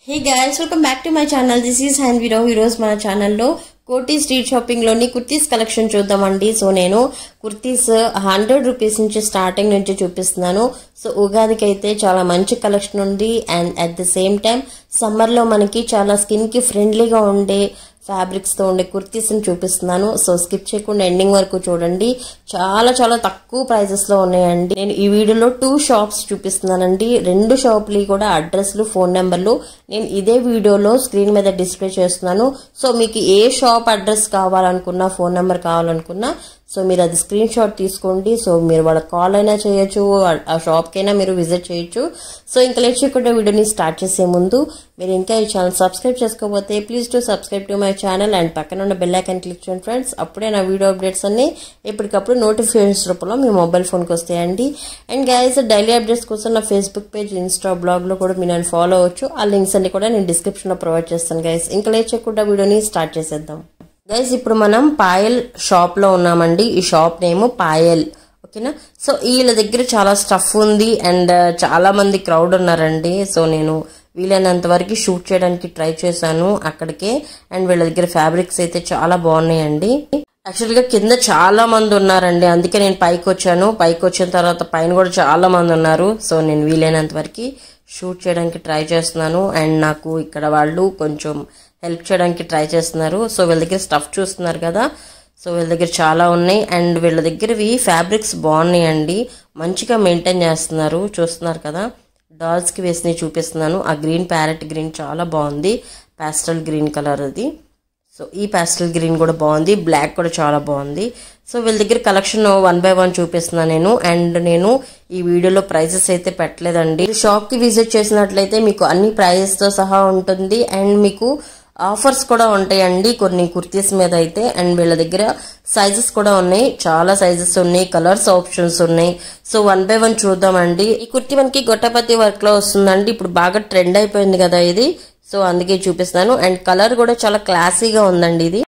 Hey guys, welcome back to my channel. This is Hanviro Heroes మన ఛానల్లో కోటి street shopping లోని kurtis collection చూద్దామండి. సో నేను కుర్తీస్ 100 రూపీస్ నుంచి స్టార్టింగ్ నుంచి చూపిస్తున్నాను. సో ఉగాదికి అయితే చాలా మంచి కలెక్షన్ ఉంది and at the same time summer లో మనకి చాలా స్కిన్ కి ఫ్రెండ్లీగా ఉండే ఫ్యాబ్రిక్స్ తో ఉండే కుర్తీస్ ని చూపిస్తున్నాను. సో స్కిప్ చేయకుండా ఎండింగ్ వరకు చూడండి. చాలా చాలా తక్కువ ప్రైజెస్ లో ఉన్నాయండి. నేను ఈ వీడియోలో 2 షాప్స్ చూపిస్తున్నానండి. 2 షాపులు కూడా అడ్రస్లు ఫోన్ నెంబర్లు నేను ఇదే వీడియోలో స్క్రీన్ మీద డిస్ప్లే చేస్తున్నాను. సో మీకు ఏ షాప్ అడ్రస్ కావాలనుకున్నా ఫోన్ నెంబర్ కావాలనుకున్నా సో మీరు అది స్క్రీన్ షాట్ తీసుకోండి. సో మీరు వాళ్ళకి కాల్ అయినా చేయొచ్చు, ఆ షాప్కైనా మీరు విజిట్ చేయొచ్చు. సో ఇంకా లేట్ చేయకుండా వీడియోని స్టార్ట్ చేసే ముందు మీరు ఇంకా ఈ ఛానల్ సబ్స్క్రైబ్ చేసుకోకపోతే please to subscribe to my channel and పక్కన ఉన్న బెల్ ఐకాన్ క్లిక్ చేయండి ఫ్రెండ్స్. అప్పుడే నా వీడియో అప్డేట్స్ అన్ని ఎప్పటికప్పుడు నోటిఫికేషన్స్ రూపంలో మీ మొబైల్ ఫోన్కి వస్తాయండి. అండ్ గైస్ డైలీ అప్డేట్స్ కోసం నా ఫేస్బుక్ పేజ్, ఇన్స్టా, బ్లాగ్ లో కూడా మీరు నన్ను ఫాలో అవ్వచ్చు. ఆ లింక్స్ అన్ని కూడా నేను డిస్క్రిప్షన్ లో ప్రొవైడ్ చేస్తాను గైస్. ఇంకా లేట్ చేయకుండా వీడియోని స్టార్ట్ చేసేద్దాం. గైస్ ఇప్పుడు మనం పాయల్ షాప్ లో ఉన్నామండి. ఈ షాప్ నేమ్ పాయల్, ఓకేనా. సో వీళ్ళ దగ్గర చాలా స్టఫ్ ఉంది అండ్ చాలా మంది క్రౌడ్ ఉన్నారండి. సో నేను వీలైనంత వరకు షూట్ చేయడానికి ట్రై చేశాను అక్కడికే. అండ్ వీళ్ళ దగ్గర ఫ్యాబ్రిక్స్ అయితే చాలా బాగున్నాయండి. యాక్చువల్ గా కింద చాలా మంది ఉన్నారండి, అందుకే నేను పైకి వచ్చాను. పైకి వచ్చిన తర్వాత పైన కూడా చాలా మంది ఉన్నారు. సో నేను వీలైనంత వరకు షూట్ చేయడానికి ట్రై చేస్తున్నాను అండ్ నాకు ఇక్కడ వాళ్ళు కొంచెం హెల్ప్ చేయడానికి ట్రై చేస్తున్నారు. సో వీళ్ళ దగ్గర స్టఫ్ చూస్తున్నారు కదా, సో వీళ్ళ దగ్గర చాలా ఉన్నాయి అండ్ వీళ్ళ దగ్గరవి ఫ్యాబ్రిక్స్ బాగున్నాయండి, మంచిగా మెయింటైన్ చేస్తున్నారు. చూస్తున్నారు కదా, డాల్స్ కి వేసి చూపిస్తున్నాను. ఆ గ్రీన్ ప్యారెట్ గ్రీన్ చాలా బాగుంది, పాస్టల్ గ్రీన్ కలర్ అది. సో ఈ పాస్టల్ గ్రీన్ కూడా బాగుంది, బ్లాక్ కూడా చాలా బాగుంది. సో వీళ్ళ దగ్గర కలెక్షన్ 1 by 1 చూపిస్తున్నాను నేను. అండ్ నేను ఈ వీడియోలో ప్రైజెస్ అయితే పెట్టలేదండి. షాప్ కి విజిట్ చేసినట్లయితే మీకు అన్ని ప్రైజెస్ తో సహా ఉంటుంది అండ్ మీకు ఆఫర్స్ కూడా ఉంటాయండి కొన్ని కుర్తీస్ మీద అయితే. అండ్ వీళ్ళ దగ్గర సైజెస్ కూడా ఉన్నాయి, చాలా సైజెస్ ఉన్నాయి, కలర్స్ ఆప్షన్స్ ఉన్నాయి. సో 1 by 1 చూద్దామండి. ఈ కుర్తీ మనకి గొట్టపతి వర్క్ లో వస్తుందండి. ఇప్పుడు బాగా ట్రెండ్ అయిపోయింది కదా ఇది, సో అందుకే చూపిస్తాను. అండ్ కలర్ కూడా చాలా క్లాసీగా ఉందండి ఇది.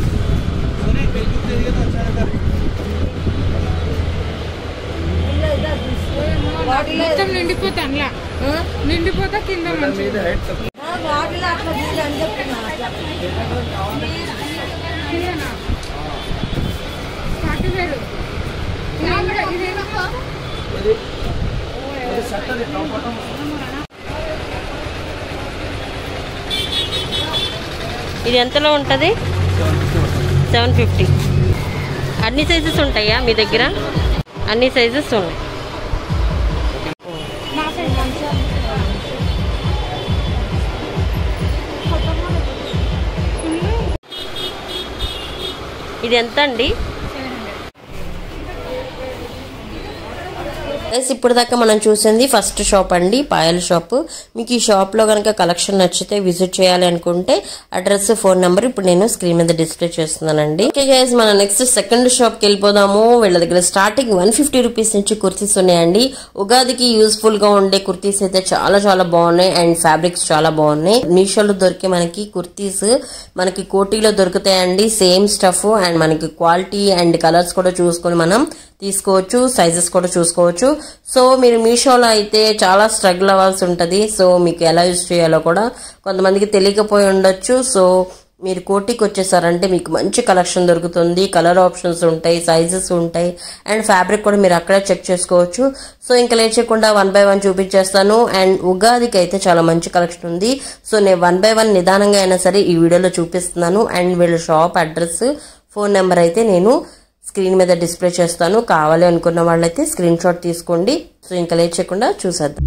నిండిపోతా కింద ఇది ఎంతలో ఉంటుంది? 750. అన్ని సైజెస్ ఉంటాయా మీ దగ్గర? అన్ని సైజెస్ ఉన్నాయి. ఇది ఎంత అండి? ఇప్పుడు దాకా మనం చూసింది ఫస్ట్ షాప్ అండి, పాయల్ షాప్. మీకు ఈ షాప్ లో కనుక కలెక్షన్ నచ్చితే విజిట్ చేయాలి అనుకుంటే అడ్రస్, ఫోన్ నెంబర్ ఇప్పుడు నేను స్క్రీన్ మీద డిస్ప్లే చేస్తున్నానండి. ఓకే గైస్, మనం నెక్స్ట్ సెకండ్ షాప్ కి వెళ్ళిపోదాము. వీళ్ళ దగ్గర స్టార్టింగ్ 150 రూపీస్ నుంచి కుర్తీస్ ఉన్నాయండి. ఉగాదికి యూస్ఫుల్ గా ఉండే కుర్తీస్ అయితే చాలా చాలా బాగున్నాయి అండ్ ఫ్యాబ్రిక్స్ చాలా బాగున్నాయి. మీషోలో దొరికే మనకి కుర్తీస్ మనకి కోటీలో దొరుకుతాయండి, సేమ్ స్టఫ్ అండ్ మనకి క్వాలిటీ అండ్ కలర్స్ కూడా చూసుకొని మనం తీసుకోవచ్చు, సైజెస్ కూడా చూసుకోవచ్చు. సో మీరు మీషోలో అయితే చాలా స్ట్రగుల్ అవ్వాల్సి ఉంటుంది. సో మీకు ఎలా యూజ్ చేయాలో కూడా కొంతమందికి తెలియకపోయి ఉండొచ్చు. సో మీరు కోటికి వచ్చేసారంటే మీకు మంచి కలెక్షన్ దొరుకుతుంది, కలర్ ఆప్షన్స్ ఉంటాయి, సైజెస్ ఉంటాయి అండ్ ఫ్యాబ్రిక్ కూడా మీరు అక్కడే చెక్ చేసుకోవచ్చు. సో ఇంకా లేట్ చేయకుండా 1 by 1 చూపించేస్తాను. అండ్ ఉగాదికి అయితే చాలా మంచి కలెక్షన్ ఉంది. సో నేను 1 by 1 నిదానంగా అయినా సరే ఈ వీడియోలో చూపిస్తున్నాను. అండ్ వీళ్ళ షాప్ అడ్రస్, ఫోన్ నెంబర్ అయితే నేను స్క్రీన్ మీద డిస్ప్లే చేస్తాను. కావాలి అనుకున్న వాళ్ళైతే స్క్రీన్ షాట్ తీసుకోండి. సో ఇంకా లేట్ చేయకుండా చూసేద్దాం.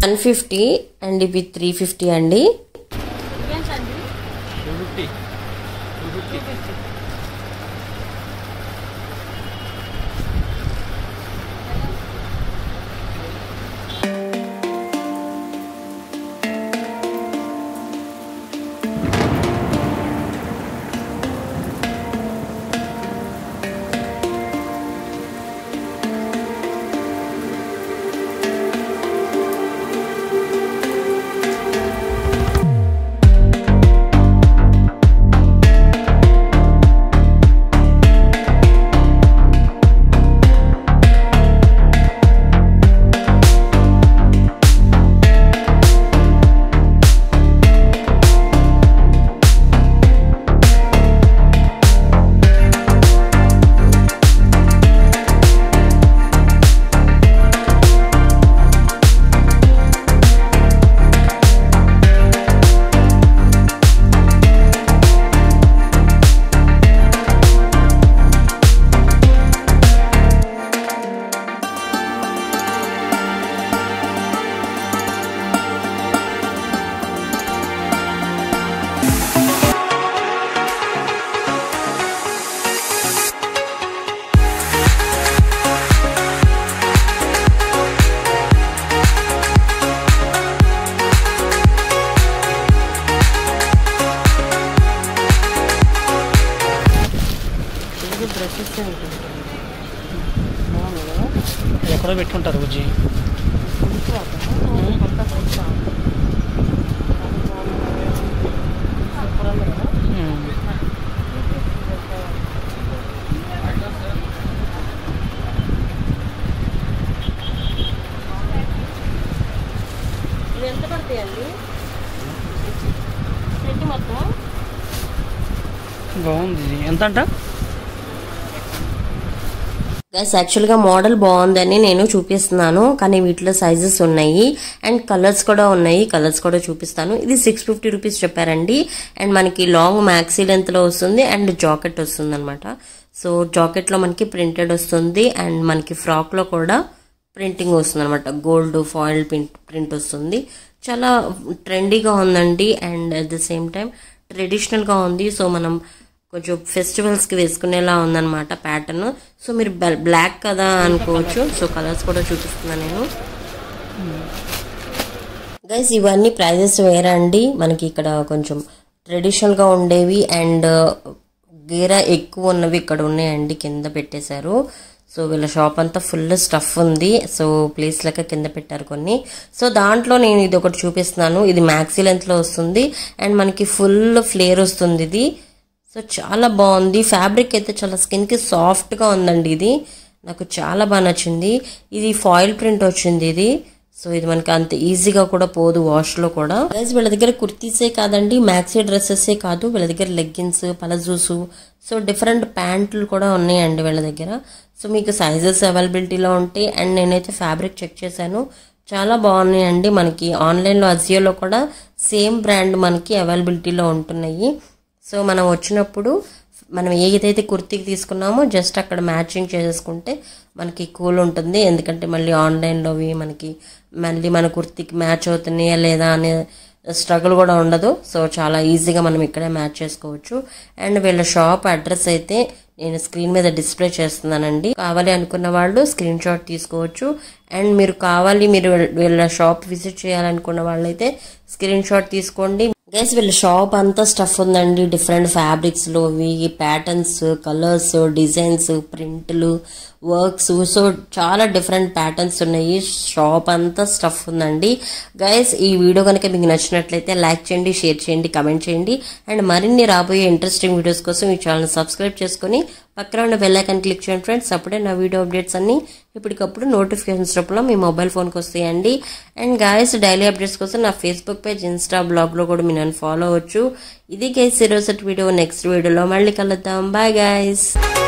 150 అండ్ ఇవి 350 అండి. ఎక్కడో పెట్టుకుంటారు బుజ్జి. ఎంత పడతాయండి మొత్తం? బాగుంది. ఎంత అంట గైస్? యాక్చువల్గా మోడల్ బాగుందని నేను చూపిస్తున్నాను, కానీ వీటిలో సైజెస్ ఉన్నాయి అండ్ కలర్స్ కూడా ఉన్నాయి. కలర్స్ కూడా చూపిస్తాను. ఇది 650 రూపీస్ చెప్పారండి. అండ్ మనకి లాంగ్ మ్యాక్సీ లెంత్లో వస్తుంది అండ్ జాకెట్ వస్తుంది అనమాట. సో జాకెట్లో మనకి ప్రింటెడ్ వస్తుంది అండ్ మనకి ఫ్రాక్లో కూడా ప్రింటింగ్ వస్తుంది అనమాట. గోల్డ్ ఫాయిల్ ప్రింట్ వస్తుంది. చాలా ట్రెండీగా ఉందండి and at the same time ట్రెడిషనల్గా ఉంది. సో మనం కొంచెం ఫెస్టివల్స్కి వేసుకునేలా ఉందన్నమాట ప్యాటర్న్. సో మీరు బ్లాక్ కదా అనుకోవచ్చు. సో కలర్స్ కూడా చూపిస్తున్నాను నేను. గైస్ ఇవన్నీ ప్రైజెస్ వేరే అండి. మనకి ఇక్కడ కొంచెం ట్రెడిషనల్గా ఉండేవి అండ్ గేరా ఎక్కువ ఉన్నవి ఇక్కడ ఉన్నాయండి, కింద పెట్టేశారు. సో వీళ్ళ షాప్ అంతా ఫుల్ స్టఫ్ ఉంది. సో ప్లేస్ లెక్క కింద పెట్టారు కొన్ని. సో దాంట్లో నేను ఇది ఒకటి చూపిస్తున్నాను. ఇది మ్యాక్సీ లెంత్లో వస్తుంది అండ్ మనకి ఫుల్ ఫ్లేర్ వస్తుంది ఇది. సో చాలా బాగుంది. ఫ్యాబ్రిక్ అయితే చాలా స్కిన్కి సాఫ్ట్గా ఉందండి. ఇది నాకు చాలా బాగా నచ్చింది. ఇది ఫాయిల్ ప్రింట్ వచ్చింది ఇది. సో ఇది మనకి అంత ఈజీగా కూడా పోదు వాష్లో కూడా. గైస్ వీళ్ళ దగ్గర కుర్తీసే కాదండి, మ్యాక్సీ డ్రెస్సెసే కాదు, వీళ్ళ దగ్గర లెగ్గిన్స్, పలజూసు, సో డిఫరెంట్ ప్యాంట్లు కూడా ఉన్నాయండి వీళ్ళ దగ్గర. సో మీకు సైజెస్ అవైలబిలిటీలో ఉంటాయి అండ్ నేనైతే ఫ్యాబ్రిక్ చెక్ చేశాను, చాలా బాగున్నాయండి. మనకి ఆన్లైన్లో అజియోలో కూడా సేమ్ బ్రాండ్ మనకి అవైలబిలిటీలో ఉంటున్నాయి. సో మనం వచ్చినప్పుడు మనం ఏదైతే కుర్తీకి తీసుకున్నామో జస్ట్ అక్కడ మ్యాచింగ్ చేసేసుకుంటే మనకి కూల్ ఉంటుంది. ఎందుకంటే మళ్ళీ ఆన్లైన్లోవి మనకి మళ్ళీ మన కుర్తీకి మ్యాచ్ అవుతున్నాయా లేదా అనే స్ట్రగుల్ కూడా ఉండదు. సో చాలా ఈజీగా మనం ఇక్కడే మ్యాచ్ చేసుకోవచ్చు. అండ్ వీళ్ళ షాప్ అడ్రస్ అయితే నేను స్క్రీన్ మీద డిస్ప్లే చేస్తున్నానండి. కావాలి అనుకున్న వాళ్ళు స్క్రీన్ షాట్ తీసుకోవచ్చు. అండ్ మీరు వీళ్ళ షాప్ విజిట్ చేయాలనుకున్న వాళ్ళైతే స్క్రీన్ షాట్ తీసుకోండి. గైస్ వీళ్ళ షాప్ అంతా స్టఫ్ ఉందండి, డిఫరెంట్ ఫ్యాబ్రిక్స్ లోవి, ప్యాటర్న్స్, కలర్స్, డిజైన్స్, ప్రింట్లు, వర్క్స్. సో చాలా డిఫరెంట్ ప్యాటర్న్స్ ఉన్నాయి. షాప్ అంతా స్టఫ్ ఉందండి. గైస్ ఈ వీడియో కనుక మీకు నచ్చినట్లయితే లైక్ చేయండి, షేర్ చేయండి, కమెంట్ చేయండి. అండ్ మరిన్ని రాబోయే ఇంట్రెస్టింగ్ వీడియోస్ కోసం ఈ ఛానల్ సబ్స్క్రైబ్ చేసుకుని పక్కన ఉన్న బెల్ ఐకాన్ క్లిక్ చేయండి ఫ్రెండ్స్. అప్పుడే నా వీడియో అప్డేట్స్ అన్ని ఇప్పటికప్పుడు నోటిఫికేషన్స్ రూపంలో మీ మొబైల్ ఫోన్కి వస్తాయండి. అండ్ గైస్ డైలీ అప్డేట్స్ కోసం నా ఫేస్బుక్ పేజ్, ఇన్స్టా, బ్లాగ్లో కూడా మీరు నన్ను ఫాలో అవ్వచ్చు. ఇది గైస్ ఈరోజు వీడియో. నెక్స్ట్ వీడియోలో మళ్ళీ కలుద్దాం. Bye guys.